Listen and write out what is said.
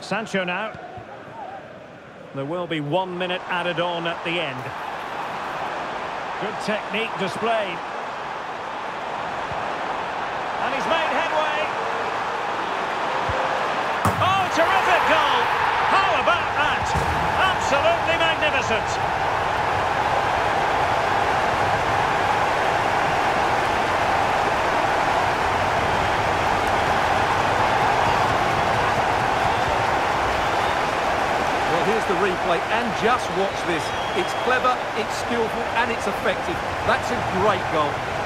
Sancho now. There will be 1 minute added on at the end. Good technique displayed. And he's made headway. Oh, terrific goal! How about that? Absolutely magnificent. Here's the replay, and just watch this. It's clever, it's skillful, and it's effective. That's a great goal.